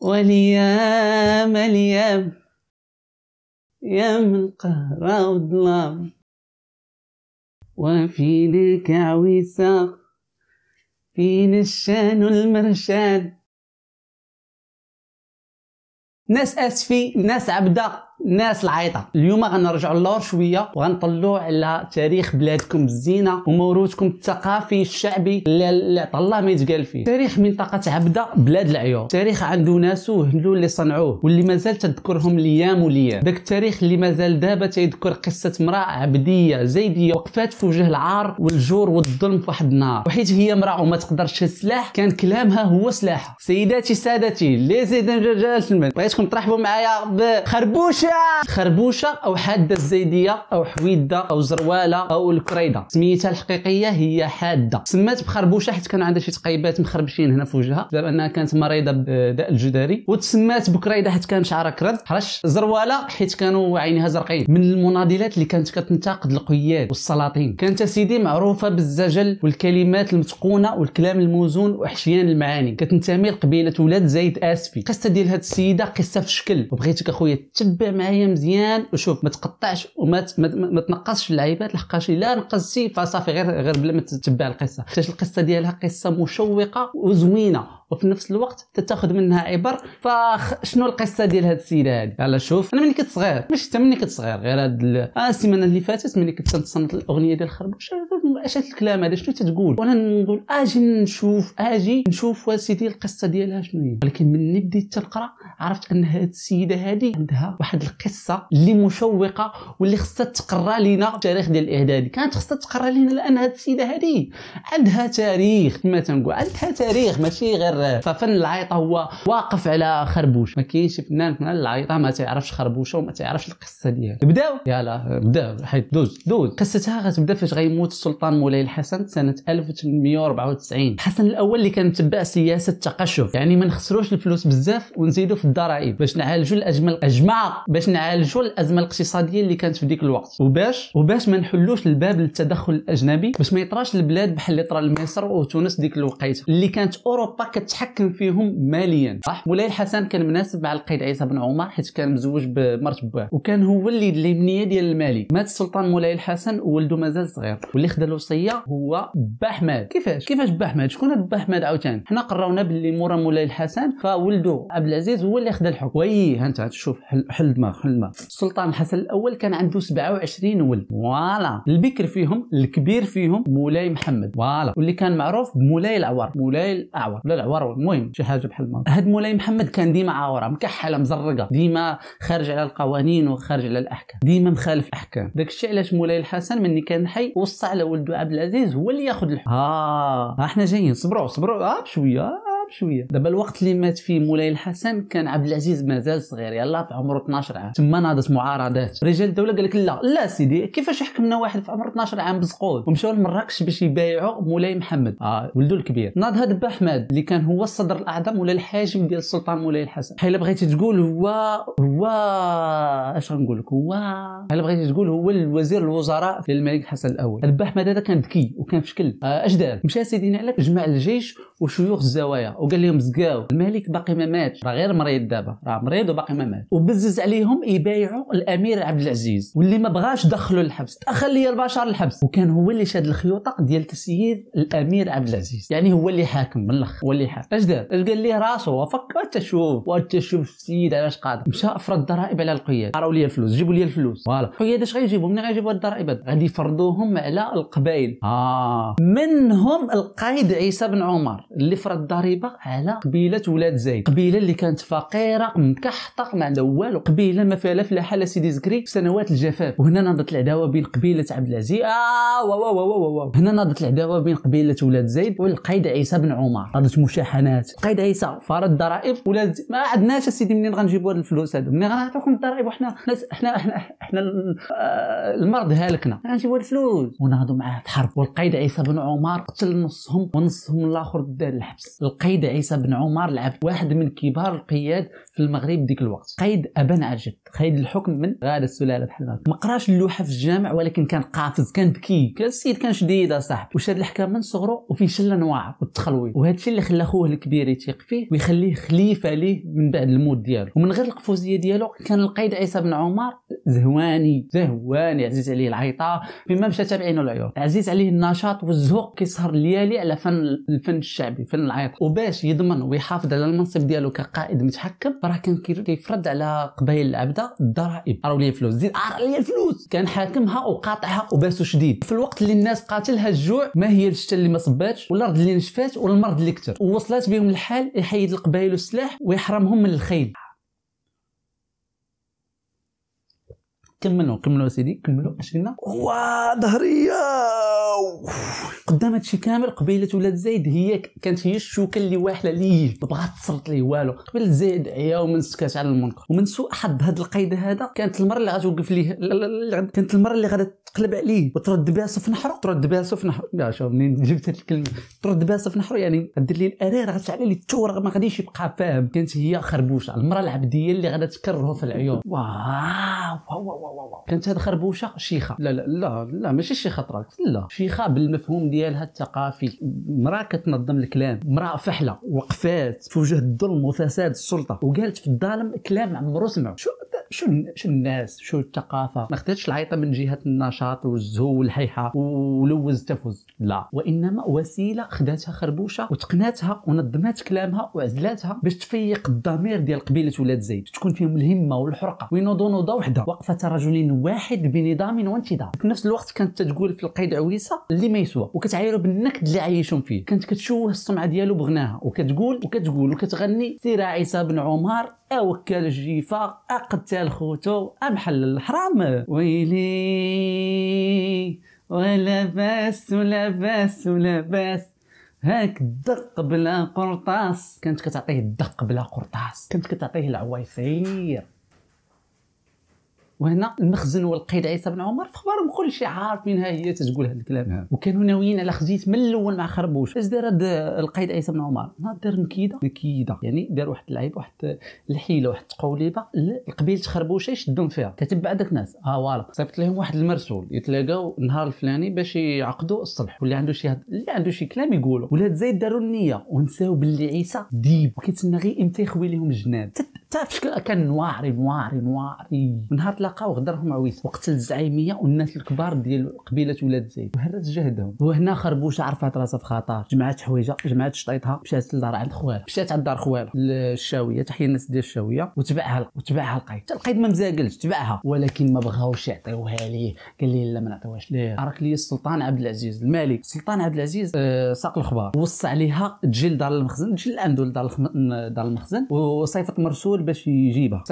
واليام اليام يام القهر والظلام وفينك عويسة فين الشان والمرشاد. ناس اسفي، ناس عبده، ناس العيطه. اليوم غنرجعوا للور شويه وغنطلعوا على تاريخ بلادكم بالزينه وموروثكم الثقافي الشعبي اللي عطا الله ما يتقال فيه. تاريخ منطقه عبده بلاد العيور، تاريخ عنده ناسو هلو اللي صنعوه واللي مازال تذكرهم الايام وليام. داك التاريخ اللي مازال دابا تيذكر قصه امراه عبديه زيديه وقفات في وجه العار والجور والظلم في واحد النهار، وحيت هي امراه وما تقدرش السلاح كان كلامها هو سلاحها. سيداتي سادتي لي زيدان رجال المال، بغيتكم ترحبوا معايا بخربوشه. خربوشه او حاده الزيديه او حويده او زروالة او الكريده، سميتها الحقيقيه هي حاده. سمات بخربوشه حيت كان عندها شي تقيبات مخربشين هنا في وجهها بسبب انها كانت مريضه بداء الجدري، وتسمات بكريده حيت كان شعرها كرد حرش. زروالة حيت كانوا عينيها زرقين. من المناضلات اللي كانت كتنتقد القياد والسلاطين. كانت سيدي معروفه بالزجل والكلمات المتقونه والكلام الموزون واحشيان المعاني. كتنتمي لقبيله ولاد زيد اسفي. القصه ديال هاد السيده قصه في شكل، وبغيتك اخويا تتبع معايا مزيان وشوف، ما تقطعش وما ما تنقصش اللعيبات، لحقاش الا نقصتي فصافي غير بلا ما تتبع القصه، حيت القصه ديالها قصه مشوقه وزوينه وفي نفس الوقت تتاخذ منها عبر. فشنو القصه ديال هاد السيده هادي؟ يلا شوف، انا ملي كنت صغير، ماشي حتى ملي كنت صغير، غير هاد السيمانه اللي فاتت ملي كنت تصنت الاغنيه ديال خربوشه، اش هاد الكلام هذا شنو تتقول؟ وانا نقول اجي نشوف سيدي القصه ديالها شنو هي. ولكن ملي بديت تنقرا عرفت ان هاد السيده هادي عندها واحد القصه اللي مشوقه واللي خصها تقرا لينا التاريخ ديال الاعدادي. كانت خصها تقرا لينا لان هاد السيده هادي عندها تاريخ، كما تنقول عندها تاريخ، ماشي غير ففن العيطه هو واقف على خربوش. ما كاينش فنان العيطه ما تعرفش خربوشه وما تعرفش القصه ديالها. بداو يلا بداو، حيت دوز قصتها غتبدا فاش غيموت السلطان مولاي الحسن سنه 1894. الحسن الاول اللي كان متبع سياسه التقشف، يعني ما نخسروش الفلوس بزاف ونزيدوا في الضرائب باش نعالجوا باش نعالجوا الازمه الاقتصاديه اللي كانت في ديك الوقت، وباش ما نحلوش الباب للتدخل الاجنبي، باش ما يطراش البلاد بحال اللي طرا لمصر وتونس ديك الوقيته اللي كانت اوروبا كتحكم فيهم ماليا. صح، مولاي الحسن كان مناسب مع القائد عيسى بن عمر حيت كان مزوج بمرت بواه وكان هو اللي اليمنيه ديال المالك. مات السلطان مولاي الحسن وولده مازال صغير، واللي خدا الوصيه هو با احمد. كيفاش با احمد؟ شكون با احمد عاوتاني؟ حنا قراونا باللي مورا مولاي الحسن فولده عبد العزيز هو اللي خدا الحكم. وي ها انت تشوف، حل دماغ. السلطان الحسن الاول كان عنده 27 ولد، فوالا. البكر فيهم الكبير فيهم مولاي محمد، فوالا، واللي كان معروف بمولاي الاعور، ولا العور، المهم شي حاجه بحال الماضي. هاد مولاي محمد كان ديما عاوره مكحله مزرقه، ديما خارج على القوانين وخارج على الاحكام، ديما مخالف الاحكام. داكشي علاش مولاي الحسن ملي كان حي وصى على ولده عبد العزيز هو اللي ياخذ الحكم. احنا جايين، صبروا بشويه. دابا الوقت اللي مات فيه مولاي الحسن كان عبد العزيز مازال صغير، يلاه في عمره 12 عام. تما ناضت معارضات رجال الدوله، قال لك لا سيدي، كيفاش يحكمنا واحد في عمره 12 عام بزقود؟ ومشاو لمراكش باش يبايعوا مولاي محمد ولده الكبير. ناض هذا با احمد اللي كان هو الصدر الاعظم ولا الحاكم ديال السلطان مولاي الحسن. حيلا بغيتي تقول هو اش غنقول لك، حيلا بغيتي تقول هو الوزير الوزراء ديال الملك الحسن الاول. با احمد هذا كان ذكي وكان في شكل. اش دار؟ مشى سيدي عليك جمع الجيش وشيوخ الزوايا وقال لهم زقاو الملك باقي ما ماتش، راه غير مريض دابا، راه مريض وباقي ما مات، وبزز عليهم يبايعوا الامير عبد العزيز، واللي ما بغاش دخلوا للحبس، دخل لي البشر للحبس. وكان هو اللي شاد الخيوطه ديال تسيير الامير عبد العزيز، يعني هو اللي حاكم من الاخر، هو اللي حاكم. اش دار؟ قال ليه راسو فكر تشوف السيد علاش قادر. مشى فرض الضرائب على القياد، قراو لي الفلوس، جيبوا لي الفلوس، فوالا. القياد اش غيجيبوا؟ منين غيجيبوا الضرائب؟ غادي يفرضوهم على القبائل. منهم القائد عيسى بن عمر اللي فرض الضريبه على قبيله ولاد زيد، قبيله اللي كانت فقيره مكحطه ما عندها والو، قبيله ما فيها لا فلاحه لا سيدي زكري في سنوات الجفاف. وهنا ناضت العداوه بين قبيله عبد العزيز هنا ناضت العداوه بين قبيله ولاد زيد والقائد عيسى بن عمر، ناضت مشاحنات. القائد عيسى فرض ضرائب، ولاد ما عندناش سيدي منين غنجيبوا هاد الفلوس هادو؟ منين غنعطيوكم الضرائب وحنا احنا المرض هالكنا، غنجيبوا الفلوس. وناضوا معاه في حرب، والقائد عيسى بن عمر قتل نصهم ونصهم الاخر دار الحبس. القيد عيسى بن عمر العبد واحد من كبار القياد في المغرب ديك الوقت، قيد ابن عجد، قيد الحكم من غاده السلاله بحال هكا. ما قراش اللوحه في الجامع ولكن كان قافز، كان ذكي، كان السيد كان شديد صاحبي، وشاد الحكام من صغره وفي شله نواعر والتخلوي، وهذا الشيء اللي خلى خوه الكبير يثيق فيه ويخليه خليفه ليه من بعد الموت ديالو. ومن غير القفوزيه ديالو كان القيد عيسى بن عمر زهواني عزيز عليه العيطه فيما مشى تابعينه العيون، عزيز عليه النشاط والزهق، كيسهر الليالي على الفن الشعبي، فن العيط. وباش يضمن ويحافظ على المنصب ديالو كقائد متحكم راه كان كيفرض على قبائل العبده الضرائب. عراو لي الفلوس، زيد لي الفلوس، كان حاكمها وقاطعها وباسو شديد. في الوقت اللي الناس قاتلها الجوع، ما هي الشتا اللي ما صباتش والارض اللي نشفات والمرض اللي كثر، ووصلت بهم الحال يحيد القبائل والسلاح ويحرمهم من الخيل. كملوا سيدي، كملوا. اش قلنا؟ ظهريه قدام هادشي كامل قبيله ولاد زايد كانت هي الشوكه اللي واحله ليه، ما بغات تصرط ليه والو. قبيله زايد عيا ومن سكات على المنكر. ومن سوء حظ هاد القيد هذا كانت المره اللي غتوقف ليه، كانت المره اللي غادا تقلب عليه وترد باسو في نحرو. لا شوف منين جبت هاد الكلمه، ترد باسو في نحرو، يعني غدير ليه الارير، غتشعل ليه الثوره، ما غاديش يبقى فاهم. كانت هي خربوشه، المراه العبديه اللي غادا تكرهه في العيون. واو كانت هاد خربوشه شيخه. لا ماشي شيخه طراك، لا شيخه بالمفهوم ديالها الثقافي. مراه كتنظم الكلام، مراه فحله، وقفات في وجه الظلم وفساد السلطه، وقالت في الظالم كلام عمرو سمعوا. شو الناس، شو الثقافه. ما خدتش العيطه من جهه النشاط والزهو والحيحه ولوز تفوز، لا، وانما وسيله خداتها خربوشه وتقناتها ونظمات كلامها وعزلاتها باش تفيق الضمير ديال قبيله ولاد زايد، تكون فيهم الهمه والحرقه وينوضوا نوضه وحده، وقفه رجل واحد بنظام وانتظام. في نفس الوقت كانت تقول في القيد عويصه اللي ما يسوى، وكتعايروا بالنكد اللي عايشهم فيه، كانت كتشوه السمعه ديالو بغناها، وكتقول وكتغني سير عيسى بن عمر اوكل الجيفه اقتل خوتو امحل الحرام، ويلي ولا باس هاك الدق بلا قرطاس. كانت كتعطيه الدق بلا قرطاس، كانت كتعطيه العويصير. وهنا المخزن والقيد عيسى بن عمر في اخبارهم كل شيء عارفين ها هي تقول هذا الكلام، وكانوا ناويين على خزيت من الاول مع خربوش. اش دار هذا القيد عيسى بن عمر؟ دار مكيده، يعني دار واحد اللعيب، واحد الحيله، واحد التقوليبه لقبيله خربوشه يشدهم فيها. تتبع داك الناس، فوالا صيفط لهم واحد المرسول يتلاقاو النهار الفلاني باش يعقدوا الصلح، واللي عنده شي كلام يقولوا. ولاد زايد داروا النيه ونساو باللي عيسى ديب وكيتسنى غير امتى يخوي لهم الجنان. تعرف شكون كان؟ نواري نهار تلاقاو غدرهم عويس وقتل الزعيميه والناس الكبار ديال قبيله ولاد زايد وهرس جهدهم. وهنا خربوشه عرفت راسها في خطر، جمعات حويجه، جمعات شطيتها، مشات لدار عند خوالها، مشات عند دار خوالها الشاويه، تحيه الناس ديال الشاويه، وتبعها القيد ما مزاقلش، تبعها، ولكن ما بغاوش يعطيوها ليه. قال لي لا ما نعطيوهاش ليه، راك لي السلطان عبد العزيز المالك. السلطان عبد العزيز ساق الخبار، وصى عليها تجي لدار المخزن، تجي عنده لدار المخزن، وصيفط مرسول باش يجيبها،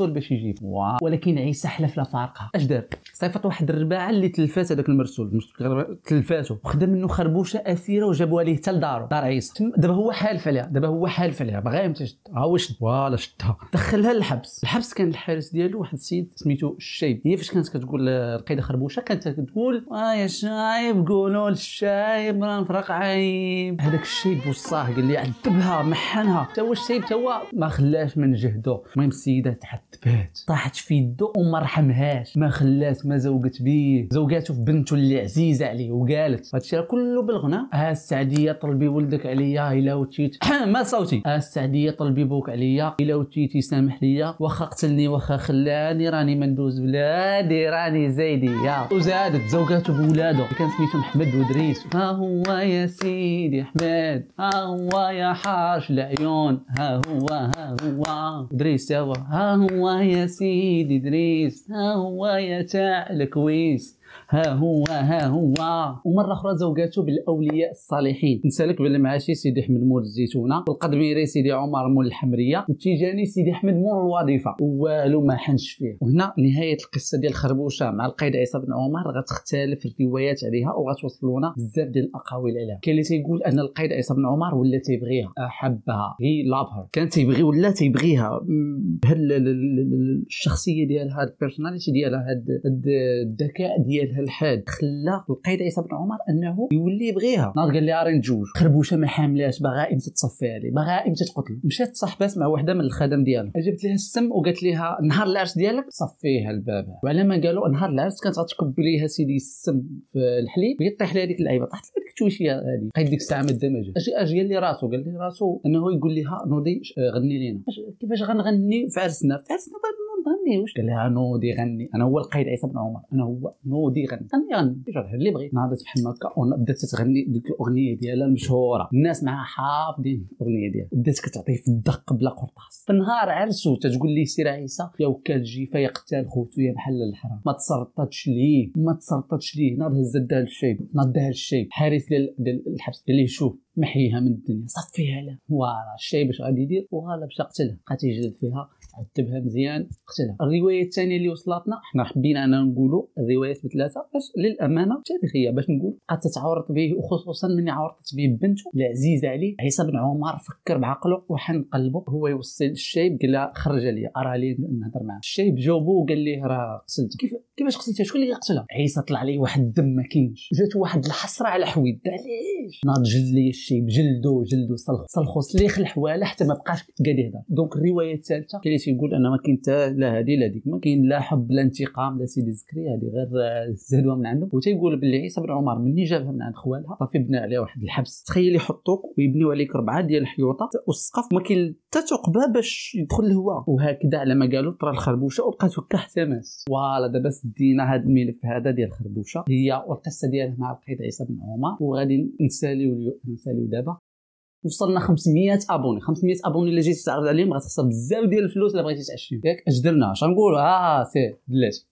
ولكن عيسى حلف لا فارقها. اش دار؟ صيفط واحد الرباعه اللي تلفات هذاك المرسول، تلفاتو، وخدم منه خربوشه اسيره وجابوها ليه حتى لدارو، دار عيسى. دابا هو حالف عليها، باغا يمشي شد، هو شد ولا شدها، دخلها للحبس. كان الحارس ديالو واحد السيد سميتو الشايب. هي فاش كانت كتقول القيده خربوشه كانت كتقول يا شايب قولوا للشايب راه نفرق عيب. هذاك الشايب وصاه، قال لي عذبها محنها، حتى هو الشايب ما خلاش من جهده. المهم السيده تعذبات، طاحت في يدو وما رحمهاش، ما خلات، ما زوجت بيه، زوجاته في بنته اللي عزيزه عليه، وقالت هادشي راه كله بالغنى. السعديه طلبي ولدك عليا الا وتيت ما صوتي، السعديه طلبي بوك عليا الا وتيتي سامح ليا، واخا قتلني واخا خلاني، راني ما ندوز بلادي، راني زايديه. وزادت زوجاته بولاده اللي كان سميتهم محمد ودريس. ها هو يا سيدي حماد، ها هو يا حاج العيون، ها هو دريس، ها هو يا سيدي دريس، ها هو يا تاع الكويس، ها هو ومره اخرى زوجاته بالاولياء الصالحين. نسالك باللي معاشي سيدي احمد مول الزيتونه، والقدميري سيدي عمر مول الحمريه، والتيجاني سيدي احمد مول الوظيفه، والو ما حنش فيه. وهنا نهايه القصه ديال خربوشه مع القيد عيسى بن عمر غتختلف الروايات عليها وغتوصلونا بزاف ديال الاقاويل عليها. كاين اللي تيقول ان القيد عيسى بن عمر ولا تيبغيها، احبها، هي لافها، كان تيبغي ولا تيبغيها بهال الشخصيه ديالها، البيرسوناليتي ديالها، هاد الذكاء ديالها ديالها الحاد خلى القايد عيسى بن عمر انه يولي يبغيها. ناض قال لها راه نتزوج، خربوشه ما حاملاش، باغا امتى تصفيها لي، باغا امتى تقتل. مشات تصاحبات مع وحده من الخدم ديالها، جابت لها السم وقالت لها نهار العرس ديالك صفيها الباب. وعلى ما قالوا نهار العرس كانت غتكب ليها سيدي السم في الحليب ويطيح لها هذيك اللعيبه، طاحت لها ديك التويشيه هذه. قايد ديك الساعه ما دمجها، اجي قال لي راسو انه يقول لها نوضي غني لينا. كيفاش غنغني في عرسنا نغنيوش؟ قال لها نوضي غني، انا هو القايد عيسى بن عمر، انا هو نوضي غني كيفاش اللي بغيت. ناضت بحال هكا وبدات تغني ديك الاغنيه ديالها المشهوره، الناس معها حافظين الاغنيه ديالها، بدات كتعطيه في الدق بلا قرطاس. في نهار عرسو تتقول لي سير عيسى يا وكال جيفه يا قتال خوتو يا بحال الحرام، ما تسرطتش ليه. ناض هز دها للشيب، ناضها للشيب حارس ديال الحبس، قال ليه شوف محيها من الدنيا، صفيها له. فوالا الشيب اش غادي يدير؟ وغالا باش قتلها، بقى تيجلد فيها، عذبها مزيان، قتلها. الروايه الثانيه اللي وصلتنا حنا حبينا انا نقولوا الروايات بثلاثه باش للامانه تاريخيه، باش نقول بقات تتعورط به، وخصوصا من عورطت به بنته العزيزه عليه. عيسى بن عمر فكر بعقله وحن قلبه، هو يوصل الشيب قال لها خرج عليا ارى لي نهضر معاه. الشيب جاوبو وقال ليه راه قتلت. كيفاش قتلتها؟ شكون اللي قتلها؟ عيسى طلع عليه واحد الدم ما كاينش، جات واحد الحسره على حويد، علاش؟ ناض جلد لي الشيب، جلدو صلخو سليخ الحواله حتى ما بقاش قادر يهضر. دونك الروايه الثالثه كاين اللي تيقول ان ما كاين حتى لا هذه لا ديك، ما كاين لا حب لا انتقام لا سيدي زكريا، هذه غير زادوها من عندهم. وتيقول باللي عيسى بن عمر مني جابها من عند خوالها صافي بنى عليها واحد الحبس. تخيل يحطوك ويبنيو عليك 4 ديال الحيوطه والسقف، ما كاين حتى ثقبه باش يدخل الهواء، وهكذا على ما قالوا طرا الخربوشه وبقات هكا حتى مات. فوالا دابا سدينا هذا الملف هذا ديال الخربوشه، هي والقصه ديالها مع القايد عيسى بن عمر. وغادي نساليو دابا وصلنا 500 ابوني. 500 ابوني اللي جيتي تعرض عليهم غتخسر بزاف ديال الفلوس الا بغيتي تعشيو ياك. اش درنا؟ اش غنقولوا؟ سير بلاتي.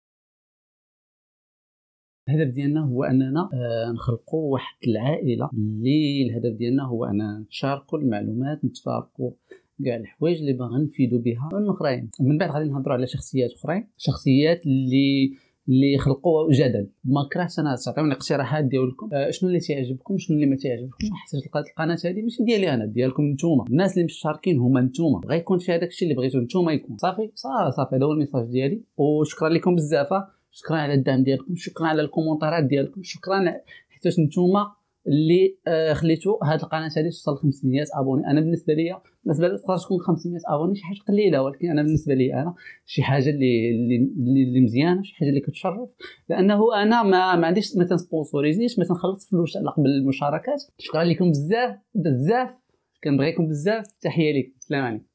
الهدف ديالنا هو اننا نخلقوا واحد العائله اللي الهدف ديالنا هو اننا نتشاركوا المعلومات، نتفارقوا كاع الحوايج اللي باغا نفيدوا بها الاخرين. من بعد غادي نهضروا على شخصيات اخرين، شخصيات اللي خلقوا جدل. ما كرهتش انا تعطيوني اقتراحات ديالكم، شنو اللي تيعجبكم شنو اللي ما تيعجبكم، حيت القناه هذه ماشي ديالي انا، ديالكم نتوما، الناس اللي مشاركين هما نتوما، بغا يكون في هذاك الشيء اللي بغيتو نتوما يكون. صافي هذا هو الميساج ديالي، وشكرا لكم بزاف، شكرا على الدعم ديالكم، شكرا على الكومونتيرات ديالكم، شكرا حيت نتوما اللي خليتوا هذه القناه هذه توصل 500 ابوني. انا بالنسبه لي تقدر تكون 500 ابوني شي حاجه قليله، ولكن انا بالنسبه لي انا شي حاجه اللي مزيانه، شي حاجه اللي كتشرف، لانه انا ما عنديش ما تنسبونسوريزيش، ما تنخلص فلوس على قبل المشاركات. شكرا لكم بزاف كنبغيكم بزاف. تحيه لكم، السلام عليكم.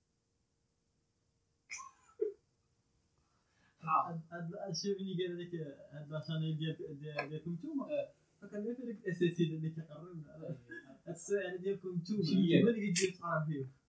هذا الشيء اللي قال لك هذا الشانيل ديالكم نتوما، فكان داير لك الاساسي اللي كيقرب السؤال ديالكم نتوما اللي كيدير تعرف فيه.